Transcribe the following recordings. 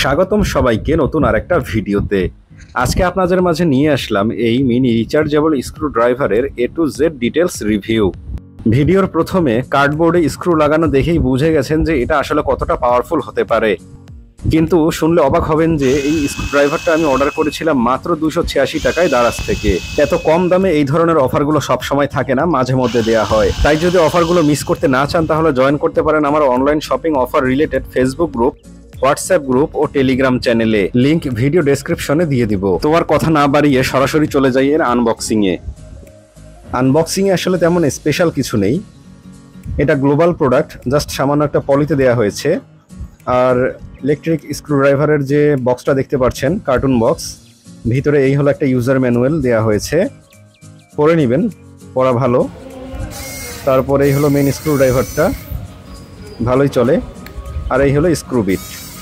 স্বাগতম সবাইকে নতুন আরেকটা ভিডিওতে। আজকে আপনাদের মাঝে নিয়ে আসলাম এই মিনি রিচার্জেবল স্ক্রু ড্রাইভারের A to Z details review. ভিডিওর প্রথমে কার্ডবোর্ডে স্ক্রু লাগানো দেখেই বুঝে গেছেন যে এটা আসলে কতটা পাওয়ারফুল হতে পারে, কিন্তু শুনলে অবাক হবেন যে এই স্ক্রু ড্রাইভারটা আমি অর্ডার করেছিলাম মাত্র 286 টাকায় দারাজ থেকে। এত কম দামে এই ধরনের অফারগুলো সব সময় থাকে না, মাঝে মধ্যে দেয়া হয়। তাই যদি অফারগুলো মিস করতে না চান তাহলে জয়েন করতে পারেন আমার online shopping offer related Facebook group, WhatsApp group ও টেলিগ্রাম চ্যানেলে। লিংক ভিডিও ডেসক্রিপশনে দিয়ে দিব। তোমার কথা না বাড়িয়ে সরাসরি চলে যাই এর আনবক্সিংয়ে। আনবক্সিংয়ে আসলে তেমন স্পেশাল কিছু নেই, এটা গ্লোবাল প্রোডাক্ট, জাস্ট সামান্য একটা পলিতে দেওয়া হয়েছে। আর ইলেকট্রিক স্ক্রুড্রাইভারের যে বক্সটা দেখতে পাচ্ছেন, কার্টুন বক্স, ভিতরে এই হলো একটা ইউজার ম্যানুয়াল দেওয়া হয়েছে, পড়ে নেবেন, পড়া ভালো। তারপরে এই হলো মেন স্ক্রুড্রাইভারটা, ভালোই চলে। আর এই হলো স্ক্রু বিট।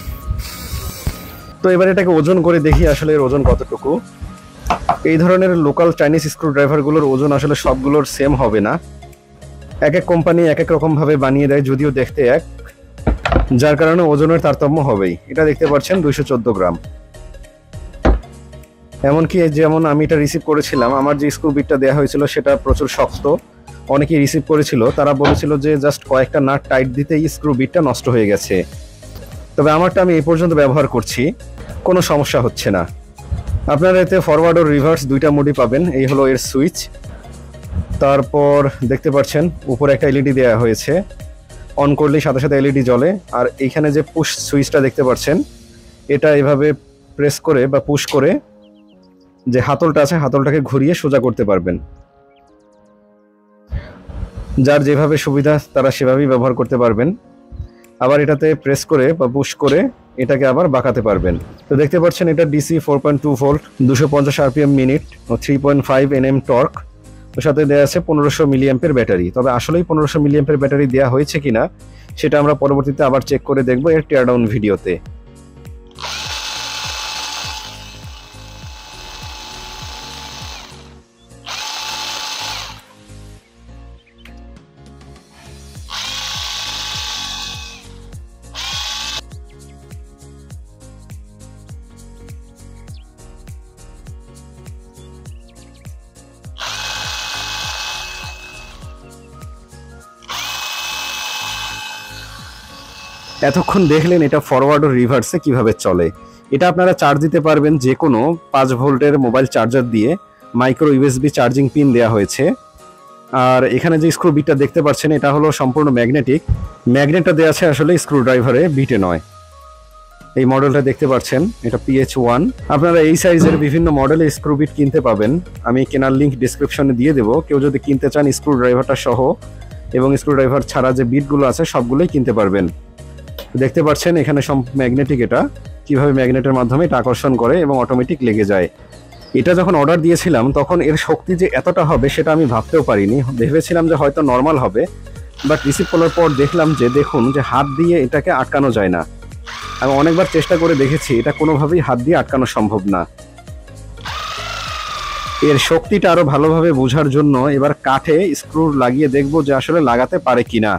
তো এবার এটাকে ওজন করে দেখি আসলে এর ওজন কতটুকু। এই ধরনের লোকাল চাইনিজ স্ক্রুড্রাইভারগুলোর ওজন আসলে সবগুলোর সেম হবে না, এক এক কোম্পানি এক এক রকমভাবে বানিয়ে দেয়, যদিও দেখতে এক, যার কারণে ওজনের তারতম্য হবেই। এটা দেখতে পাচ্ছেন 214 গ্রাম। এমনকি যেমন আমি এটা রিসিভ করেছিলাম, আমার যে স্ক্রু বিটটা দেওয়া হয়েছিল সেটা প্রচুর শক্ত। অনেকেই রিসিভ করেছিল, তারা বলেছিল যে জাস্ট কয়েকটা নাট টাইট দিতেই স্ক্রু বিটটা নষ্ট হয়ে গেছে। তবে আমারটা আমি এই পর্যন্ত ব্যবহার করছি, কোনো সমস্যা হচ্ছে না। আপনারা এতে ফরওয়ার্ড ও রিভার্স দুইটা মোডই পাবেন। এই হলো এর সুইচ। তারপর দেখতে পাচ্ছেন উপরে একটা এলইডি দেওয়া হয়েছে, অন করলেই সাথে সাথে এলইডি জ্বলে। আর এইখানে যে পুশ সুইচটা দেখতে পাচ্ছেন, এটা এভাবে প্রেস করে বা পুশ করে যে হাতলটা আছে, হাতলটাকে ঘুরিয়ে সোজা করতে পারবেন। যার যেভাবে সুবিধা তারা সেভাবেই ব্যবহার করতে পারবেন। আবার এটাতে প্রেস করে বা পুশ করে এটাকে আবার বাঁকাতে পারবেন। তো দেখতে পাচ্ছেন এটা ডিসি 4.2 ভোল্ট, 250 আরপিএম মিনিট ও 3.5 Nm টর্ক। ওর সাথে দেওয়া আছে 1500 মিলিঅ্যাম্পের ব্যাটারি। তবে আসলেই 1500 মিলিঅ্যাম্পের ব্যাটারি দেওয়া হয়েছে কিনা সেটা আমরা পরবর্তীতে আবার চেক করে দেখব এর টিয়ারডাউন ভিডিওতে। এতক্ষণ দেখলেন এটা ফরওয়ার্ড ও রিভার্সে কিভাবে চলে। এটা আপনারা চার্জ দিতে পারবেন যে কোনো 5 ভোল্টের মোবাইল চার্জার দিয়ে, মাইক্রো ইউএসবি চার্জিং পিন দেওয়া হয়েছে। আর এখানে যে স্ক্রু বিটটা দেখতে পাচ্ছেন এটা হলো সম্পূর্ণ ম্যাগনেটিক। ম্যাগনেটটা দেওয়া আছে আসলে স্ক্রু ড্রাইভারে, বিটে নয়। এই মডেলটা দেখতে পাচ্ছেন, এটা PH1। আপনারা এই সাইজের বিভিন্ন মডেলে স্ক্রু বিট কিনতে পাবেন, আমি কেনার লিঙ্ক ডিসক্রিপশনে দিয়ে দেবো। কেউ যদি কিনতে চান স্ক্রু ড্রাইভারটা সহ এবং স্ক্রু ড্রাইভার ছাড়া যে বিটগুলো আছে সবগুলোই কিনতে পারবেন। দেখতে পাচ্ছেন এখানে সব ম্যাগনেটিক, এটা কিভাবে ম্যাগনেটের মাধ্যমে এটা আকর্ষণ করে এবং অটোমেটিক লেগে যায়। এটা যখন অর্ডার দিয়েছিলাম তখন এর শক্তি যে এতটা হবে সেটা আমি ভাবতেও পারিনি। ভেবেছিলাম যে হয়তো নর্মাল হবে, বাট রিসিভ করার পর দেখলাম যে দেখুন যে হাত দিয়ে এটাকে আটকানো যায় না। আমি অনেকবার চেষ্টা করে দেখেছি, এটা কোনোভাবেই হাত দিয়ে আটকানো সম্ভব না। এর শক্তিটা আরো ভালোভাবে বোঝার জন্য এবার কাঠে স্ক্রু লাগিয়ে দেখবো যে আসলে লাগাতে পারে কিনা।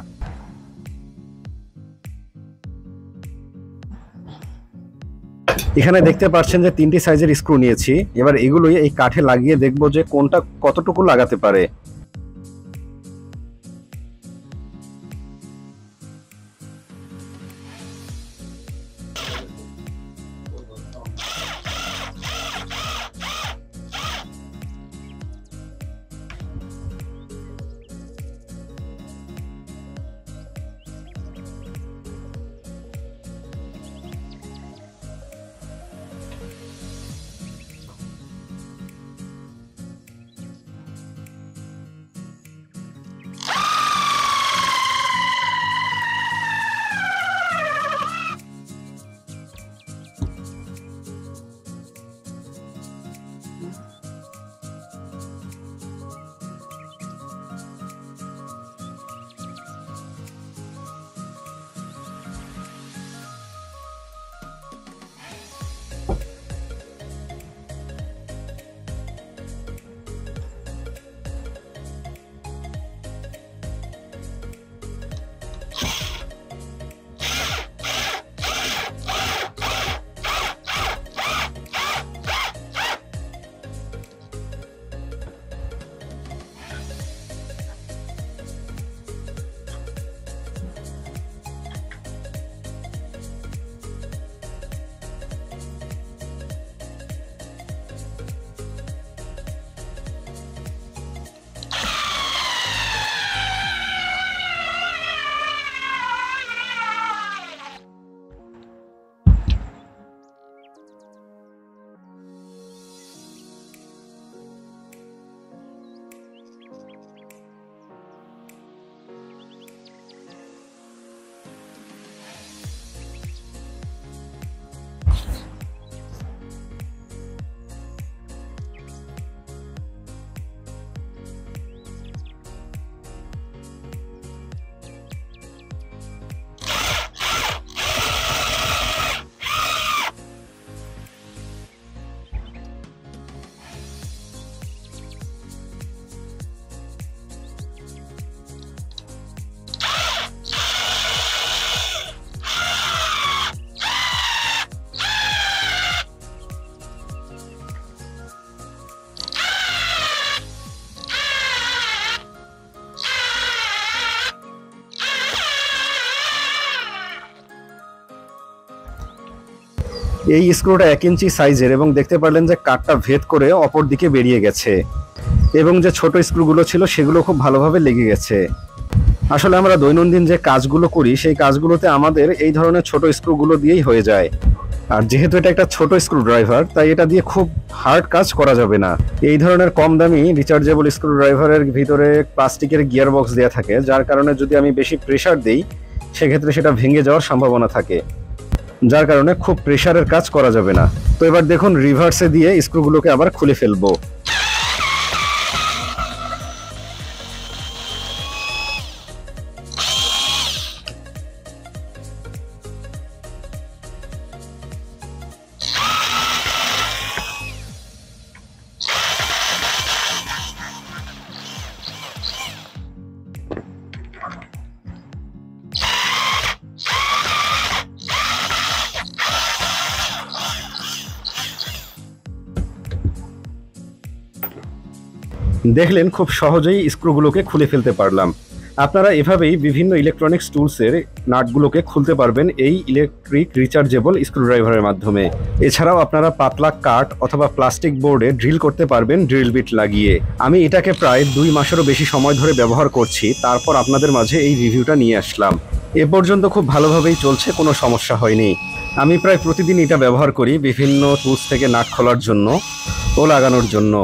এখানে দেখতে পাচ্ছেন যে 3টি সাইজের স্ক্রু নিয়েছি। এবার এগুলোই এই কাঠে লাগিয়ে দেখবো যে কোনটা কতটুকু লাগাতে পারে। এই স্ক্রুটা 1 ইঞ্চি সাইজের এবং দেখতে পারলেন যে কাঠটা ভেদ করে অপর দিকে বেরিয়ে গেছে এবং যে ছোট স্ক্রুগুলো ছিল সেগুলো খুব ভালোভাবে লেগে গেছে। আসলে আমরা দৈনন্দিন যে কাজগুলো করি সেই কাজগুলোতে আমাদের এই ধরনের ছোট স্ক্রুগুলো দিয়েই হয়ে যায়। আর যেহেতু এটা একটা ছোট স্ক্রু ড্রাইভার তাই এটা দিয়ে খুব হার্ড কাজ করা যাবে না। এই ধরনের কম দামি রিচার্জেবল স্ক্রু ড্রাইভারের ভিতরে প্লাস্টিকের গিয়ার বক্স দেওয়া থাকে, যার কারণে যদি আমি বেশি প্রেসার দিই সেক্ষেত্রে সেটা ভেঙে যাওয়ার সম্ভাবনা থাকে, যার কারণে খুব প্রেসারের কাজ করা যাবে না। তো এবার দেখুন রিভার্সে দিয়ে স্ক্রুগুলোকে আবার খুলে ফেলবো। দেখলেন খুব সহজেই স্ক্রুগুলোকে খুলে ফেলতে পারলাম। আপনারা এভাবেই বিভিন্ন ইলেকট্রনিক্স টুলসের নাটগুলোকে খুলতে পারবেন এই ইলেকট্রিক রিচার্জেবল স্ক্রুড্রাইভারের মাধ্যমে। এছাড়াও আপনারা পাতলা কাঠ অথবা প্লাস্টিক বোর্ডে ড্রিল করতে পারবেন ড্রিল বিট লাগিয়ে। আমি এটাকে প্রায় 2 মাসেরও বেশি সময় ধরে ব্যবহার করছি, তারপর আপনাদের মাঝে এই রিভিউটা নিয়ে আসলাম। এ পর্যন্ত খুব ভালোভাবেই চলছে, কোনো সমস্যা হয়নি। আমি প্রায় প্রতিদিন এটা ব্যবহার করি বিভিন্ন টুলস থেকে নাট খোলার জন্য ও লাগানোর জন্য।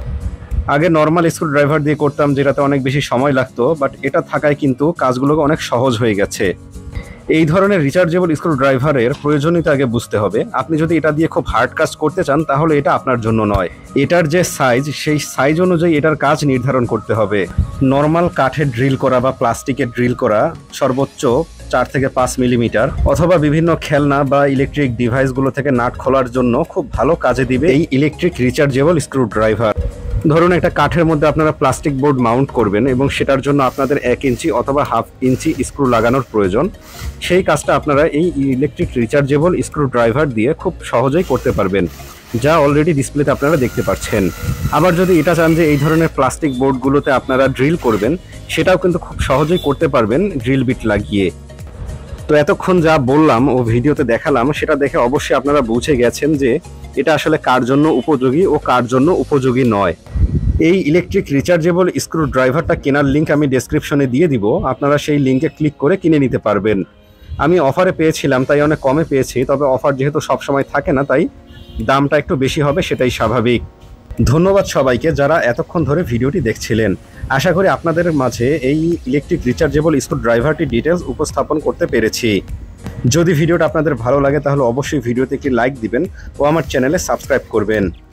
আগে নর্মাল স্ক্রু ড্রাইভার দিয়ে করতাম, যেটাতে অনেক বেশি সময় লাগতো, বাট এটা থাকায় কিন্তু কাজগুলো অনেক সহজ হয়ে গেছে। এই ধরনের রিচার্জেবল স্ক্রু ড্রাইভারের প্রয়োজনীয়তা আগে বুঝতে হবে। আপনি যদি এটা দিয়ে খুব হার্ড কাজ করতে চান তাহলে এটা আপনার জন্য নয়। এটার যে সাইজ সেই সাইজ অনুযায়ী এটার কাজ নির্ধারণ করতে হবে। নর্মাল কাঠের ড্রিল করা বা প্লাস্টিকের ড্রিল করা সর্বোচ্চ 4 থেকে 5 মিলিমিটার, অথবা বিভিন্ন খেলনা বা ইলেকট্রিক ডিভাইসগুলো থেকে নাট খোলার জন্য খুব ভালো কাজে দিবে এই ইলেকট্রিক রিচার্জেবল স্ক্রু ড্রাইভার। ধরুন একটা কাঠের মধ্যে আপনারা প্লাস্টিক বোর্ড মাউন্ট করবেন এবং সেটার জন্য আপনাদের 1 ইঞ্চি অথবা 1/2 ইঞ্চি স্ক্রু লাগানোর প্রয়োজন। সেই কাজটা আপনারা এই ইলেকট্রিক রিচার্জেবল স্ক্রু ড্রাইভার দিয়ে খুব সহজেই করতে পারবেন, যা অলরেডি ডিসপ্লেতে আপনারা দেখতে পাচ্ছেন। আবার যদি এটা চান যে এই ধরনের প্লাস্টিক বোর্ডগুলোতে আপনারা ড্রিল করবেন, সেটাও কিন্তু খুব সহজেই করতে পারবেন ড্রিল বিট লাগিয়ে। তো এতক্ষণ যা বললাম ও ভিডিওতে দেখালাম সেটা দেখে অবশ্যই আপনারা বুঝে গেছেন যে এটা আসলে কার জন্য উপযোগী ও কার জন্য উপযোগী নয়। এই ইলেকট্রিক রিচার্জেবল স্ক্রু ড্রাইভারটা কেনার লিঙ্ক আমি ডেসক্রিপশনে দিয়ে দিব, আপনারা সেই লিঙ্কে ক্লিক করে কিনে নিতে পারবেন। আমি অফারে পেয়েছিলাম তাই অনেক কমে পেয়েছি, তবে অফার যেহেতু সবসময় থাকে না তাই দামটা একটু বেশি হবে, সেটাই স্বাভাবিক। ধন্যবাদ সবাইকে যারা এতক্ষণ ধরে ভিডিওটি দেখছিলেন। আশা করি আপনাদের মাঝে এই ইলেকট্রিক রিচার্জেবল স্ক্রু ড্রাইভারটি ডিটেলস উপস্থাপন করতে পেরেছি। যদি ভিডিওটা আপনাদের ভালো লাগে তাহলে অবশ্যই ভিডিওতে একটি লাইক দিবেন ও আমার চ্যানেলে সাবস্ক্রাইব করবেন।